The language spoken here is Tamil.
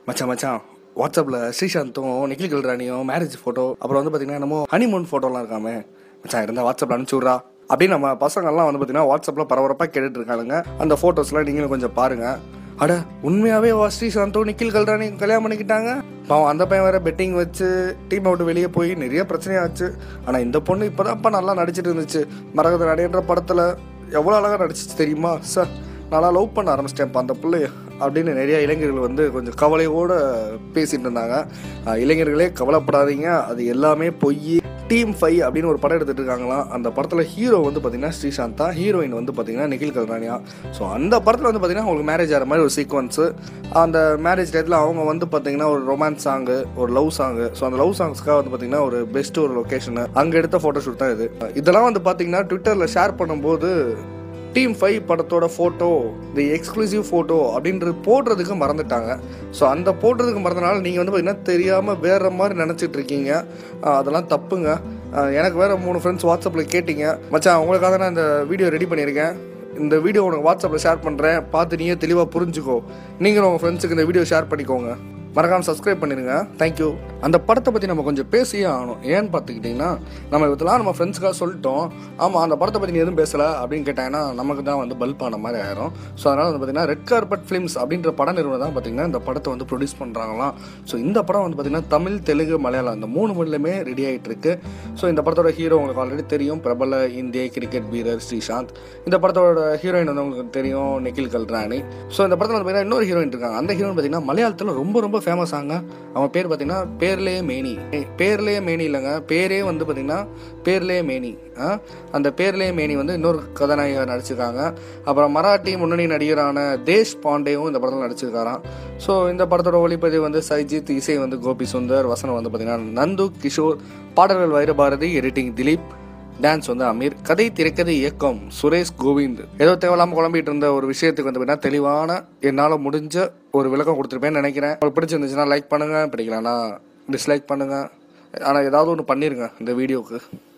மச்சான் மச்சான் வாட்ஸ்அப்பில் ஸ்ரீசாந்தும் நிக்கில் கல்ராணியும் மேரேஜ் ஃபோட்டோ அப்புறம் வந்து பார்த்தீங்கன்னா என்னமோ ஹனிமூன் ஃபோட்டோலாம் இருக்காமே மச்சான் இருந்தால் வாட்ஸ்அப்பில் அனுப்பிச்சி விட்றா அப்படின்னு நம்ம பசங்கள்லாம் வந்து பார்த்தீங்கன்னா வாட்ஸ்அப்பில் பரபரப்பாக கேட்டுட்டு இருக்காங்க. அந்த ஃபோட்டோஸ்லாம் நீங்களும் கொஞ்சம் பாருங்கள். அட உண்மையாகவே ஸ்ரீசாந்தும் நிக்கில் கல்ராணி கல்யாணம் பண்ணிக்கிட்டாங்க. பாவம் அந்த பையன் வேறு பெட்டிங் வச்சு டீம் அவுட் வெளியே போய் நிறைய பிரச்சனையாச்சு. ஆனால் இந்த பொண்ணு இப்போ தான்ப்பா நல்லா நடிச்சிட்டு இருந்துச்சு. மரகத நடைன்ற படத்தில் எவ்வளோ அழகாக நடிச்சிச்சு தெரியுமா சார். நல்லா லவ் பண்ண ஆரம்பிச்சிட்டேன்ப்பா அந்த பிள்ளைய அப்படின்னு நிறையா இளைஞர்கள் வந்து கொஞ்சம் கவலையோடு பேசிகிட்டு இருந்தாங்க. இளைஞர்களே கவலைப்படாதீங்க, அது எல்லாமே பொய். டீம் 5 அப்படின்னு ஒரு படம் எடுத்துகிட்டு இருக்காங்களாம். அந்த படத்தில் ஹீரோ வந்து பார்த்திங்கன்னா ஸ்ரீசாந்த் தான், ஹீரோயின் வந்து பார்த்திங்கன்னா நிக்கில் கல்ராணியா. ஸோ அந்த படத்தில் வந்து பார்த்திங்கன்னா அவங்களுக்கு மேரேஜ் ஆகிற மாதிரி ஒரு சீக்வன்ஸு. அந்த மேரேஜ் டயத்தில் அவங்க வந்து பார்த்திங்கன்னா ஒரு ரொமான்ஸ் சாங்கு, ஒரு லவ் சாங்கு. ஸோ அந்த லவ் சாங்ஸ்க்காக வந்து பார்த்திங்கன்னா ஒரு பெஸ்ட்டு ஒரு லொக்கேஷனு அங்கே எடுத்த ஃபோட்டோஷூட் தான் இது. இதெல்லாம் வந்து பார்த்திங்கன்னா ட்விட்டரில் ஷேர் பண்ணும்போது டீம் 5 படத்தோட ஃபோட்டோ தி எக்ஸ்க்ளூசிவ் ஃபோட்டோ அப்படின்றது போடுறதுக்கு மறந்துட்டாங்க. ஸோ அந்த போடுறதுக்கு மறந்தனால நீங்கள் வந்து பார்த்திங்கன்னா தெரியாமல் வேறு மாதிரி நினச்சிட்டு இருக்கீங்க. அதெல்லாம் தப்புங்க. எனக்கு வேறு 3 ஃப்ரெண்ட்ஸ் வாட்ஸ்அப்பில் கேட்டிங்க, மச்சான் உங்களுக்காக தான் நான் இந்த வீடியோ ரெடி பண்ணியிருக்கேன், இந்த வீடியோ உனக்கு வாட்ஸ்அப்பில் ஷேர் பண்ணுறேன், பார்த்து நீயே தெளிவாக புரிஞ்சுக்கோ, நீங்களும் உங்கள் ஃப்ரெண்ட்ஸுக்கு இந்த வீடியோ ஷேர் பண்ணிக்கோங்க, மறக்காமல் சப்ஸ்கிரைப் பண்ணிடுங்க. தேங்க்யூ. அந்த படத்தை பற்றி நம்ம கொஞ்சம் பேசியே ஆகணும். ஏன்னு பார்த்துக்கிட்டிங்கன்னா நம்ம இதெல்லாம் நம்ம ஃப்ரெண்ட்ஸுக்காக சொல்லிட்டோம், ஆமாம் அந்த படத்தை பற்றி நீ எதுவும் பேசலை அப்படின்னு கேட்டாங்கன்னா நமக்கு தான் வந்து பல்ப் ஆன மாதிரி ஆயிரும். ஸோ அதனால் வந்து பார்த்திங்கன்னா ரெட் கார்பெட் ஃபிலிம்ஸ் அப்படின்ற பட நிறுவனம் தான் பார்த்திங்கன்னா இந்த படத்தை வந்து ப்ரொடியூஸ் பண்ணுறாங்களாம். ஸோ இந்த படம் வந்து பார்த்திங்கன்னா தமிழ், தெலுங்கு, மலையாளம் இந்த 3 மொழியிலுமே ரெடி ஆகிட்டு இருக்கு. ஸோ இந்த படத்தோட ஹீரோ உங்களுக்கு ஆல்ரெடி தெரியும், பிரபல இந்திய கிரிக்கெட் வீரர் ஸ்ரீசாந்த். இந்த படத்தோட ஹீரோயின் வந்து உங்களுக்கு தெரியும், நிக்கில் கல்ராணி. ஸோ இந்த படத்தில் வந்து பார்த்திங்கன்னா இன்னொரு ஹீரோயின் இருக்காங்க. அந்த ஹீரோயின் பார்த்திங்கன்னா மலையாளத்தில் ரொம்ப ரொம்ப ஃபேமஸ் ஆங்க. அவங்க பேர் பார்த்திங்கன்னா பேர்லே மேனி. பேர்லே மேனி இல்லைங்க, பேரே வந்து பார்த்திங்கன்னா பேர்லே மேனி. அந்த பேர்லே மேனி வந்து இன்னொரு கதாநாயகர் நடிச்சிருக்காங்க. அப்புறம் மராட்டி முன்னணி நடிகரான தேஷ் பாண்டேவும் இந்த படத்தில் நடிச்சிருக்காராம். ஸோ இந்த படத்தோட ஒளிப்பதிவு வந்து சைஜித், இசை வந்து கோபி சுந்தர், வசனம் வந்து பார்த்திங்கன்னா நந்து கிஷோர், பாடல்கள் வைரபாரதி, எடிட்டிங் திலீப், டான்ஸ் வந்து அமீர், கதை திரைக்கதை இயக்கம் சுரேஷ் கோவிந்த். ஏதோ தேவையில்லாமல் குழம்பிட்டு இருந்த ஒரு விஷயத்துக்கு வந்து பார்த்தீங்கன்னா தெளிவான என்னால் முடிஞ்ச ஒரு விளக்கம் கொடுத்துருப்பேன்னு நினைக்கிறேன். உங்களுக்கு பிடிச்சிருந்துச்சுன்னா லைக் பண்ணுங்கள், பிடிக்கலன்னா டிஸ்லைக் பண்ணுங்கள். ஆனால் ஏதாவது ஒன்று பண்ணிடுங்க இந்த வீடியோவுக்கு.